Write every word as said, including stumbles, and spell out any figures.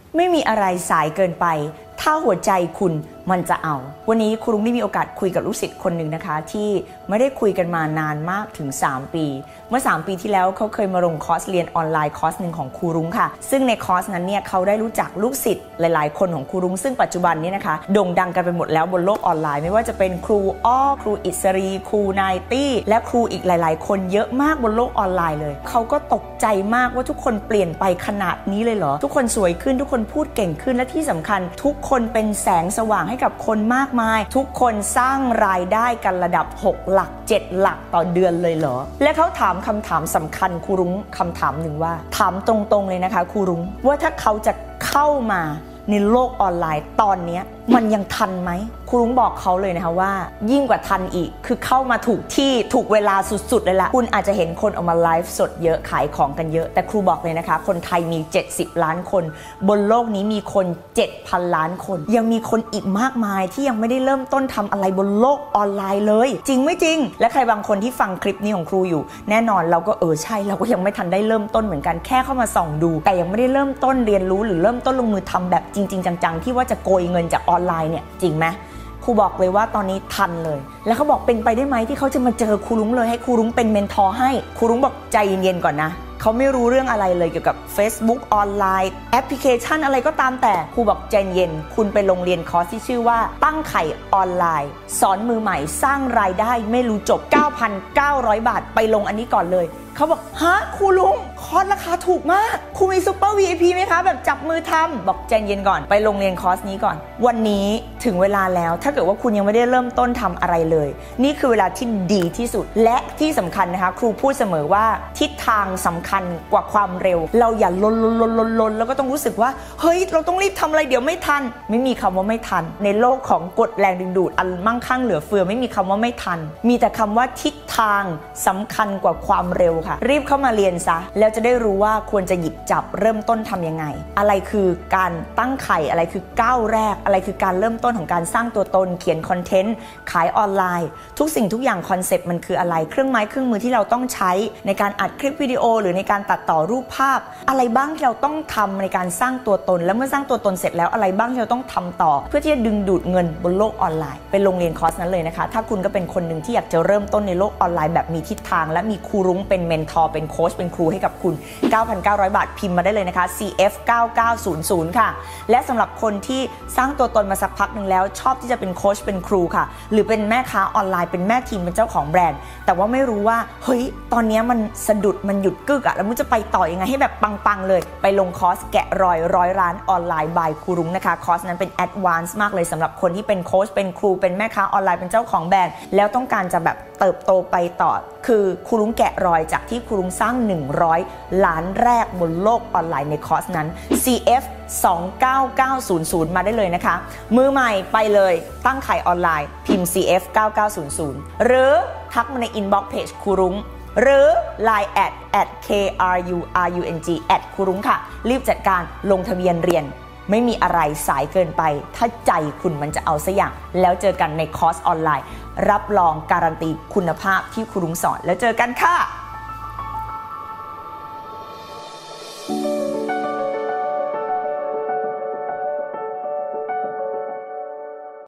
ไม่มีอะไรสายเกินไปถ้าหัวใจคุณมันจะเอาวันนี้ครูรุ้งได้มีโอกาสคุยกับลูกศิษย์คนหนึ่งนะคะที่ไม่ได้คุยกันมานานมากถึงสามปีเมื่อสามปีที่แล้วเขาเคยมาลงคอร์สเรียนออนไลน์คอร์สหนึ่งของครูรุ้งค่ะซึ่งในคอร์สนั้นเนี่ยเขาได้รู้จักลูกศิษย์หลายๆคนของครูรุ้งซึ่งปัจจุบันนี้นะคะโด่งดังกันไปหมดแล้วบนโลกออนไลน์ไม่ว่าจะเป็นครูอ้อครูอิสรีครูนายตี้และครูอีกหลายๆคนเยอะมากบนโลกออนไลน์เลยเขาก็ตกใจมากว่าทุกคนเปลี่ยนไปขนาดนี้เลยเหรอทุกคนสวยขึ้นทุกคนพูดเก่งขึ้นและที่สำคัญทุกคนเป็นแสงสว่างให้กับคนมากมายทุกคนสร้างรายได้กันระดับหกหลักเจ็ดหลักต่อเดือนเลยเหรอและเขาถามคำถามสำคัญครูรุ้งคำถามหนึ่งว่าถามตรงๆเลยนะคะครูรุ้งว่าถ้าเขาจะเข้ามาในโลกออนไลน์ตอนนี้มันยังทันไหมครูรุ้งบอกเขาเลยนะคะว่ายิ่งกว่าทันอีกคือเข้ามาถูกที่ถูกเวลาสุดๆเลยล่ะคุณอาจจะเห็นคนออกมาไลฟ์สดเยอะขายของกันเยอะแต่ครูบอกเลยนะคะคนไทยมีเจ็ดสิบล้านคนบนโลกนี้มีคน เจ็ดพัน ล้านคนยังมีคนอีกมากมายที่ยังไม่ได้เริ่มต้นทำอะไรบนโลกออนไลน์เลยจริงไม่จริงและใครบางคนที่ฟังคลิปนี้ของครูอยู่แน่นอนเราก็เออใช่เราก็ยังไม่ทันได้เริ่มต้นเหมือนกันแค่เข้ามาส่องดูแต่ยังไม่ได้เริ่มต้นเรียนรู้หรือเริ่มต้นลงมือทำแบบจริงๆจังๆที่ว่าจะโกยเงินจากออนไลน์เนี่ยจริงไหมครูบอกเลยว่าตอนนี้ทันเลยแล้วเขาบอกเป็นไปได้ไหมที่เขาจะมาเจอครูรุ้งเลยให้ครูรุ้งเป็นเมนทอร์ให้ครูรุ้งบอกใจเย็นๆก่อนนะเขาไม่รู้เรื่องอะไรเลยเกี่ยวกับ Facebook ออนไลน์แอปพลิเคชันอะไรก็ตามแต่ครูบอกใจเย็นคุณไปลงเรียนคอร์สที่ชื่อว่าตั้งไข่ออนไลน์สอนมือใหม่สร้างรายได้ไม่รู้จบ เก้าพันเก้าร้อย บาทไปลงอันนี้ก่อนเลยเขาบอกฮะครูลุงคอร์สราคาถูกมากครูมีซุปเปอร์ วี ไอ พี ไหมคะแบบจับมือทำบอกใจเย็นก่อนไปลงเรียนคอร์สนี้ก่อนวันนี้ถึงเวลาแล้วถ้าเกิดว่าคุณยังไม่ได้เริ่มต้นทำอะไรเลยนี่คือเวลาที่ดีที่สุดและที่สำคัญนะคะครูพูดเสมอว่าทิศทางสำคัญกว่าความเร็วเราอย่าลนลนลนลนลนแล้วก็ต้องรู้สึกว่าเฮ้ยเราต้องรีบทำอะไรเดี๋ยวไม่ทันไม่มีคำว่าไม่ทันในโลกของกฎแรงดึงดูดอันมั่งคั่งเหลือเฟือไม่มีคำว่าไม่ทันมีแต่คำว่าทิศทางสำคัญกว่าความเร็วค่ะรีบเข้ามาเรียนซะแล้วจะได้รู้ว่าควรจะหยิบจับเริ่มต้นทำยังไงอะไรคือการตั้งไข่อะไรคือก้าวแรกอะไรคือการเริ่มต้นของการสร้างตัวตนเขียนคอนเทนต์ขายออนไลน์ทุกสิ่งทุกอย่างคอนเซ็ปต์มันคืออะไรเครื่องไม้เครื่องมือที่เราต้องใช้ในการอัดคลิปวิดีโอหรือในการตัดต่อรูปภาพอะไรบ้างที่เราต้องทำในการสร้างตัวตนและเมื่อสร้างตัวตนเสร็จแล้วอะไรบ้างที่เราต้องทำต่อเพื่อที่จะดึงดูดเงินบนโลกออนไลน์เป็นโรงเรียนคอร์สนั้นเลยนะคะถ้าคุณก็เป็นคนหนึ่งที่อยากจะเริ่มต้นในโลกออนไลน์แบบมีทิศทางและมีครูรุ้งเป็นเมนทอร์เป็นโค้ชเป็นครูให้กับคุณ เก้าพันเก้าร้อย บาทพิมพ์มาได้เลยนะคะ ซี เอฟ เก้าเก้าศูนย์ศูนย์ ค่ะและสำหรับคนที่สร้างตัวตนมาสักพักหนึ่งแล้วชอบที่จะเป็นโค้ชเป็นครูค่ะหรือเป็นแม่ค้าออนไลน์เป็นแม่ทีมเป็นเจ้าของแบรนด์แต่ว่าไม่รู้ว่าเฮ้ยตอนนี้มันสะดุดมันหยุดกึกอะแล้วมันจะไปต่อยังไงให้แบบปังๆเลยไปลงคอร์สแกะรอยร้อยร้านออนไลน์บายครูรุ้งนะคะคอร์สนั้นเป็นแอดวานซ์มากเลยสำหรับคนที่เป็นโค้ชเป็นครูเป็นแม่ค้าออนไลน์เป็นเจ้าของแบรนด์แล้วต้องการจะแบบเติบโตไปต่อคือครูรุ้งแกะรอยจากที่ครูรุ้งสร้างหนึ่งร้อยล้านแรกบนโลกออนไลน์ในคอร์สนั้น ซี เอฟ สองเก้าเก้าศูนย์ศูนย์ มาได้เลยนะคะมือใหม่ไปเลยตั้งไข่ออนไลน์พิมพ์ ซี เอฟ เก้าเก้าศูนย์ศูนย์ หรือทักมาในอินบ็อกซ์เพจครูรุ้งหรือ ไลน์ แอด แอท เค อาร์ ยู อาร์ ยู เอ็น จี แอท ครูรุ้งค่ะรีบจัดการลงทะเบียนเรียนไม่มีอะไรสายเกินไปถ้าใจคุณมันจะเอาซะอย่างแล้วเจอกันในคอร์สออนไลน์รับรองการันตีคุณภาพที่ครูรุ้งสอนแล้วเจอกันค่ะ